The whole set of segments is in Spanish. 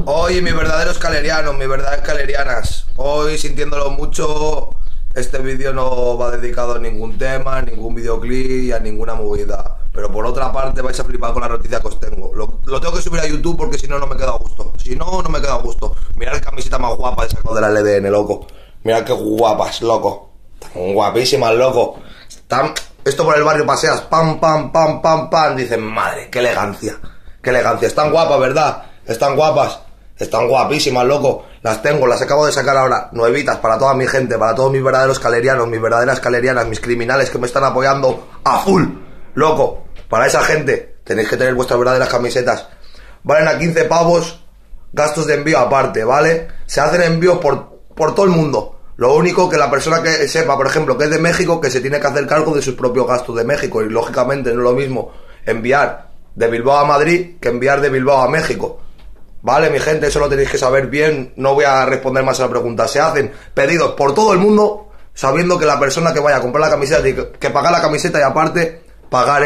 Hoy mis verdaderos calerianos, mis verdaderas calerianas. Hoy sintiéndolo mucho, este vídeo no va dedicado a ningún tema, a ningún videoclip y a ninguna movida. Pero por otra parte vais a flipar con la noticia que os tengo. Lo tengo que subir a YouTube porque si no, no me queda a gusto. Si no, no me queda a gusto. Mirad qué camiseta más guapa he sacado de la LDN, loco. Mirad qué guapas, loco. Están guapísimas, loco. Están... Esto por el barrio paseas, pam, pam, pam, pam, pam. Dicen, madre, qué elegancia. Qué elegancia. Están guapas, ¿verdad? Están guapas. Están guapísimas, loco. Las tengo, las acabo de sacar ahora. Nuevitas para toda mi gente, para todos mis verdaderos calerianos, mis verdaderas calerianas, mis criminales que me están apoyando a full. Loco, para esa gente tenéis que tener vuestras verdaderas camisetas. Valen a 15 pavos, gastos de envío aparte, ¿vale? Se hacen envíos por todo el mundo. Lo único que la persona que sepa, por ejemplo, que es de México, que se tiene que hacer cargo de sus propios gastos de México. Y lógicamente no es lo mismo enviar de Bilbao a Madrid que enviar de Bilbao a México. Vale, mi gente, eso lo tenéis que saber bien. No voy a responder más a la pregunta. Se hacen pedidos por todo el mundo, sabiendo que la persona que vaya a comprar la camiseta tiene que pagar la camiseta y aparte pagar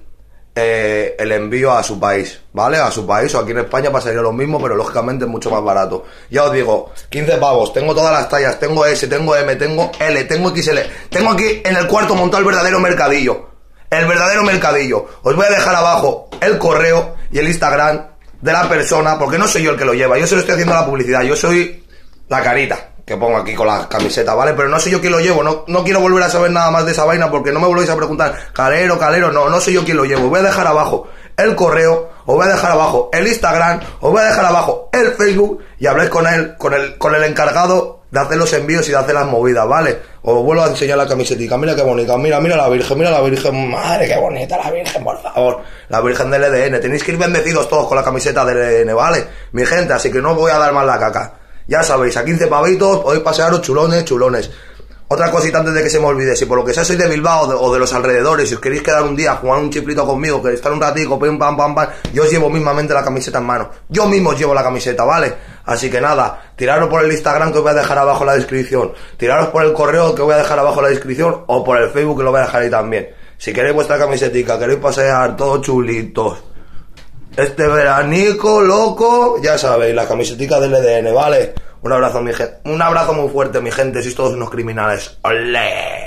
el envío a su país, ¿vale? A su país, o aquí en España pasaría lo mismo, pero lógicamente es mucho más barato. Ya os digo, 15 pavos, tengo todas las tallas, tengo S, tengo M, tengo L, tengo XL. Tengo aquí en el cuarto montado el verdadero mercadillo. El verdadero mercadillo. Os voy a dejar abajo el correo y el Instagram de la persona, porque no soy yo el que lo lleva, yo se lo estoy haciendo la publicidad, yo soy la carita que pongo aquí con la camiseta, ¿vale? Pero no soy yo quien lo llevo, no quiero volver a saber nada más de esa vaina porque no me volvéis a preguntar, calero, no soy yo quien lo llevo. Os voy a dejar abajo el correo, os voy a dejar abajo el Instagram, os voy a dejar abajo el Facebook y habléis con él, con el encargado de hacer los envíos y de hacer las movidas, ¿vale? Os vuelvo a enseñar la camisetica, mira qué bonita, mira la Virgen, madre qué bonita la Virgen, por favor, la Virgen del EDN, tenéis que ir bendecidos todos con la camiseta del EDN, ¿vale? Mi gente, así que no os voy a dar más la caca. Ya sabéis, a 15 pavitos podéis pasearos chulones. Otra cosita antes de que se me olvide, si por lo que sea sois de Bilbao o de los alrededores, si os queréis quedar un día a jugar un chiflito conmigo, queréis estar un ratico, pim, pam, pam, pam, yo os llevo mismamente la camiseta en mano. Yo mismo os llevo la camiseta, ¿vale? Así que nada, tiraros por el Instagram que os voy a dejar abajo en la descripción, tiraros por el correo que voy a dejar abajo en la descripción o por el Facebook que lo voy a dejar ahí también. Si queréis vuestra camisetica, queréis pasear todos chulitos este veranico, loco, ya sabéis, la camisetica del EDN, ¿vale? Un abrazo, mi gente. Un abrazo muy fuerte, mi gente. Sois todos unos criminales. ¡Olé!